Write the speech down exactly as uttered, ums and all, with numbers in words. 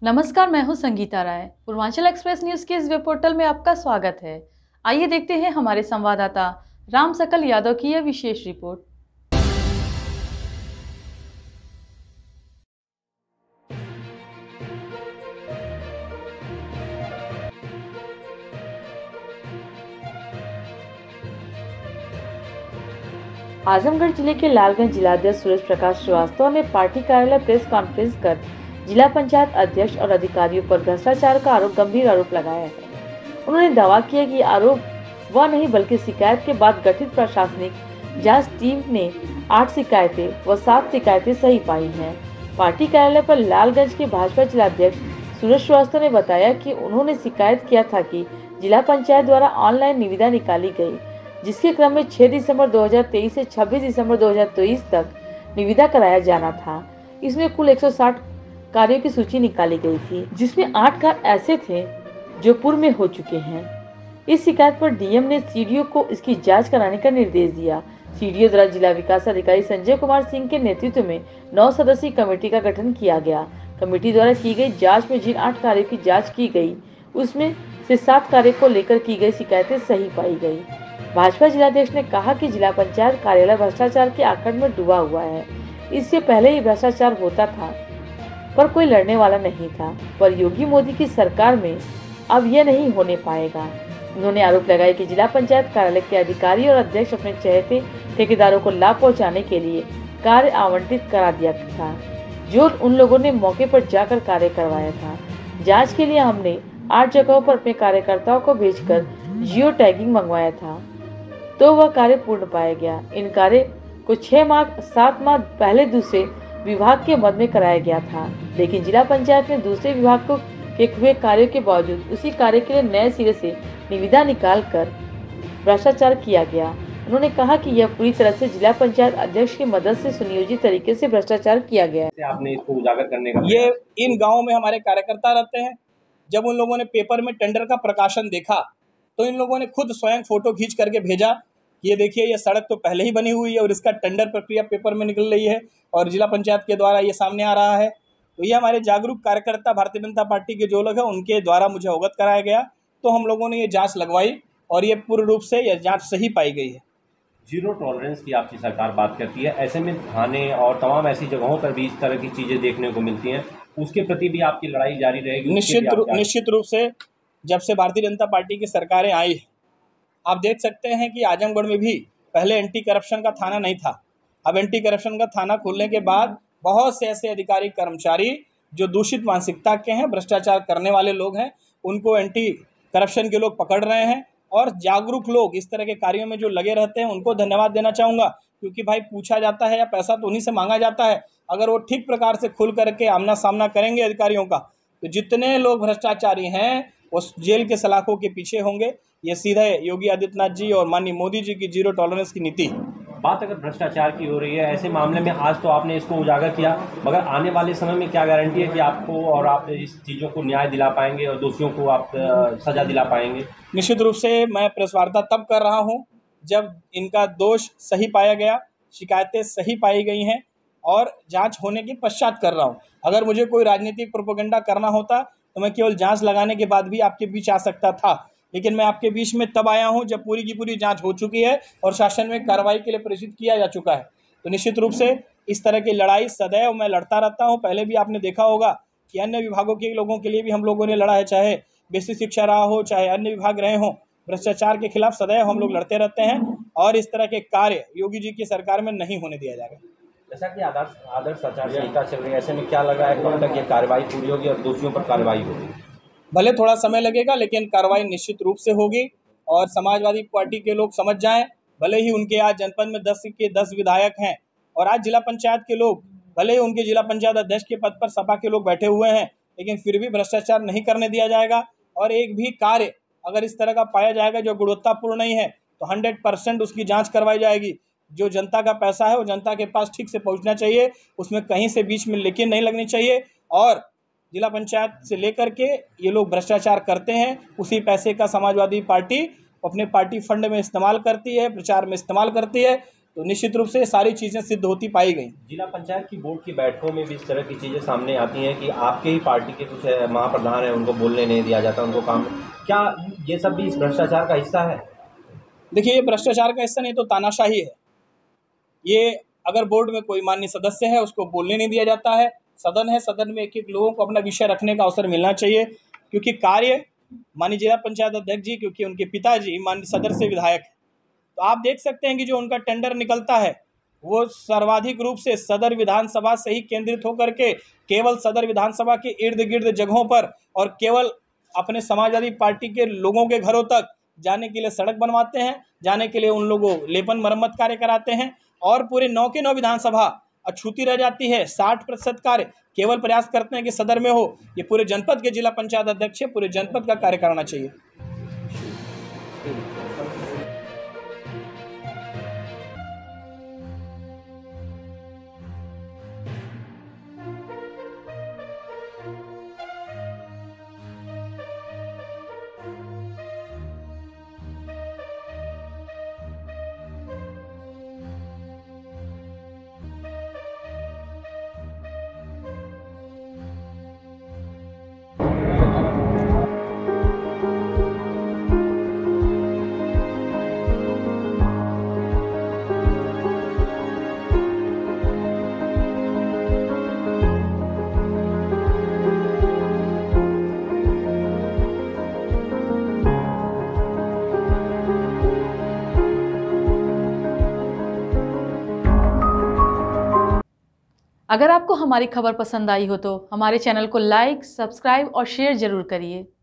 नमस्कार, मैं हूं संगीता राय। पूर्वांचल एक्सप्रेस न्यूज के इस वेब पोर्टल में आपका स्वागत है। आइए देखते हैं हमारे संवाददाता राम सकल यादव की यह विशेष रिपोर्ट। आजमगढ़ जिले के लालगंज जिलाध्यक्ष सुरेश प्रकाश श्रीवास्तव ने पार्टी कार्यालय प्रेस कॉन्फ्रेंस कर जिला पंचायत अध्यक्ष और अधिकारियों पर भ्रष्टाचार का आरोप गंभीर आरोप लगाया है। उन्होंने दावा किया कि आरोप वह नहीं बल्कि शिकायत के बाद गठित प्रशासनिक जांच टीम ने आठ शिकायतें व सात शिकायतें सही पाई हैं। पार्टी कार्यालय पर लालगंज के भाजपा जिलाध्यक्ष सुरेश श्रीवास्तव ने बताया कि उन्होंने शिकायत किया था कि जिला पंचायत द्वारा ऑनलाइन निविदा निकाली गई, जिसके क्रम में छह दिसंबर दो हज़ार तेईस से छब्बीस दिसंबर दो हज़ार तेईस तक निविदा कराया जाना था। इसमें कुल एक सौ साठ कार्यों की सूची निकाली गई थी, जिसमें आठ कार्य ऐसे थे जो पूर्व में हो चुके हैं। इस शिकायत पर डीएम ने सीडीओ को इसकी जांच कराने का निर्देश दिया। सीडीओ द्वारा जिला विकास अधिकारी संजय कुमार सिंह के नेतृत्व में नौ सदस्यीय कमेटी का गठन किया गया। कमेटी द्वारा की गई जाँच में जिन आठ कार्यों की जाँच की गयी, उसमें से सात कार्य को लेकर की गई शिकायतें सही पाई गयी। भाजपा जिलाध्यक्ष ने कहा कि जिला पंचायत कार्यालय भ्रष्टाचार के आकड़ में डूबा हुआ है। इससे पहले ही भ्रष्टाचार होता था पर कोई लड़ने वाला नहीं था, पर योगी मोदी की सरकार में अब यह नहीं होने पाएगा। उन्होंने आरोप लगाया कि जिला पंचायत कार्यालय के अधिकारी और अध्यक्ष अपने चहेते ठेकेदारों को लाभ पहुंचाने के लिए कार्य आवंटित करा दिया था, जो उन लोगों ने मौके पर जाकर कार्य करवाया था। जाँच के लिए हमने आठ जगहों पर अपने कार्यकर्ताओं को भेजकर जियो टैगिंग मंगवाया था, तो वह कार्य पूर्ण पाया गया। इन कार्य को छह माह सात माह पहले दूसरे विभाग के मद में कराया गया था, लेकिन जिला पंचायत में दूसरे विभाग को के हुए कार्यों के बावजूद उसी कार्य के लिए नए सिरे से निविदा निकाल कर भ्रष्टाचार किया गया। उन्होंने कहा कि यह पूरी तरह से जिला पंचायत अध्यक्ष की मदद से सुनियोजित तरीके से भ्रष्टाचार किया गया है। आपने इसको उजागर करने का ये इन गाँव में हमारे कार्यकर्ता रहते हैं। जब उन लोगों ने पेपर में टेंडर का प्रकाशन देखा तो इन लोगों ने खुद स्वयं फोटो खींच करके भेजा। ये देखिए, ये सड़क तो पहले ही बनी हुई है और इसका टेंडर प्रक्रिया पेपर में निकल रही है और जिला पंचायत के द्वारा ये सामने आ रहा है। तो ये हमारे जागरूक कार्यकर्ता भारतीय जनता पार्टी के जो लोग हैं उनके द्वारा मुझे अवगत कराया गया, तो हम लोगों ने ये जांच लगवाई और ये पूर्ण रूप से यह जांच सही पाई गई है। जीरो टॉलरेंस की आपकी सरकार बात करती है, ऐसे में थाने और तमाम ऐसी जगहों पर भी इस तरह की चीज़ें देखने को मिलती हैं, उसके प्रति भी आपकी लड़ाई जारी रहेगी? निश्चित रूप निश्चित रूप से जब से भारतीय जनता पार्टी की सरकारें आई, आप देख सकते हैं कि आजमगढ़ में भी पहले एंटी करप्शन का थाना नहीं था। अब एंटी करप्शन का थाना खुलने के बाद बहुत से ऐसे अधिकारी कर्मचारी जो दूषित मानसिकता के हैं, भ्रष्टाचार करने वाले लोग हैं, उनको एंटी करप्शन के लोग पकड़ रहे हैं और जागरूक लोग इस तरह के कार्यों में जो लगे रहते हैं उनको धन्यवाद देना चाहूँगा, क्योंकि भाई पूछा जाता है या पैसा तो उन्हीं से मांगा जाता है। अगर वो ठीक प्रकार से खुल करके आमना सामना करेंगे अधिकारियों का, तो जितने लोग भ्रष्टाचारी हैं वो जेल के सलाखों के पीछे होंगे। ये सीधे योगी आदित्यनाथ जी और माननीय मोदी जी की जीरो टॉलरेंस की नीति। बात अगर भ्रष्टाचार की हो रही है, ऐसे मामले में आज तो आपने इसको उजागर किया, मगर आने वाले समय में क्या गारंटी है कि आपको और आप इस चीज़ों को न्याय दिला पाएंगे और दोषियों को आप सजा दिला पाएंगे? निश्चित रूप से मैं प्रेस वार्ता तब कर रहा हूं जब इनका दोष सही पाया गया, शिकायतें सही पाई गई हैं और जांच होने के पश्चात कर रहा हूं। अगर मुझे कोई राजनीतिक प्रोपेगेंडा करना होता तो मैं केवल जांच लगाने के बाद भी आपके बीच आ सकता था, लेकिन मैं आपके बीच में तब आया हूं जब पूरी की पूरी जांच हो चुकी है और शासन में कार्रवाई के लिए प्रेषित किया जा चुका है। तो निश्चित रूप से इस तरह की लड़ाई सदैव मैं लड़ता रहता हूं। पहले भी आपने देखा होगा कि अन्य विभागों के लोगों के लिए भी हम लोगों ने लड़ा है, चाहे बेसिक शिक्षा रहा हो, चाहे अन्य विभाग रहे हों। भ्रष्टाचार के खिलाफ सदैव हम लोग लड़ते रहते हैं और इस तरह के कार्य योगी जी की सरकार में नहीं होने दिया जाएगा। जैसा कि आदर्श आदर्श आचार संहिता चल रही है, ऐसे में क्या लगा है कब तक ये कार्रवाई पूरी होगी और दोषियों पर कार्रवाई होगी? भले थोड़ा समय लगेगा, लेकिन कार्रवाई निश्चित रूप से होगी और समाजवादी पार्टी के लोग समझ जाएं। भले ही उनके आज जनपद में दस के दस विधायक हैं और आज जिला पंचायत के लोग, भले ही उनके जिला पंचायत अध्यक्ष के पद पर सपा के लोग बैठे हुए हैं, लेकिन फिर भी भ्रष्टाचार नहीं करने दिया जाएगा। और एक भी कार्य अगर इस तरह का पाया जाएगा जो गुणवत्तापूर्ण नहीं है तो हंड्रेड परसेंट उसकी जाँच करवाई जाएगी। जो जनता का पैसा है वो जनता के पास ठीक से पहुँचना चाहिए, उसमें कहीं से बीच में लेकिन नहीं लगनी चाहिए। और जिला पंचायत से लेकर के ये लोग भ्रष्टाचार करते हैं, उसी पैसे का समाजवादी पार्टी अपने पार्टी फंड में इस्तेमाल करती है, प्रचार में इस्तेमाल करती है। तो निश्चित रूप से ये सारी चीज़ें सिद्ध होती पाई गई। जिला पंचायत की बोर्ड की बैठकों में भी इस तरह की चीज़ें सामने आती हैं कि आपके ही पार्टी के कुछ महाप्रधान हैं, उनको बोलने नहीं दिया जाता, उनको काम, क्या ये सब भी इस भ्रष्टाचार का हिस्सा है? देखिए, ये भ्रष्टाचार का हिस्सा नहीं तो तानाशाही है। ये अगर बोर्ड में कोई माननीय सदस्य है उसको बोलने नहीं दिया जाता है, सदन है, सदन में एक एक लोगों को अपना विषय रखने का अवसर मिलना चाहिए, क्योंकि कार्य माननीय जिला पंचायत अध्यक्ष जी, क्योंकि उनके पिताजी माननीय सदर से विधायक है, तो आप देख सकते हैं कि जो उनका टेंडर निकलता है वो सर्वाधिक रूप से सदर विधानसभा से ही केंद्रित होकर के केवल सदर विधानसभा के इर्द गिर्द जगहों पर और केवल अपने समाजवादी पार्टी के लोगों के घरों तक जाने के लिए सड़क बनवाते हैं, जाने के लिए उन लोगों लेपन मरम्मत कार्य कराते हैं, और पूरे नौ के नौ विधानसभा अछूती रह जाती है। साठ प्रतिशत कार्य केवल प्रयास करते हैं कि सदर में हो। ये पूरे जनपद के जिला पंचायत अध्यक्ष है, पूरे जनपद का कार्य कराना चाहिए। अगर आपको हमारी खबर पसंद आई हो तो हमारे चैनल को लाइक, सब्सक्राइब और शेयर जरूर करिए।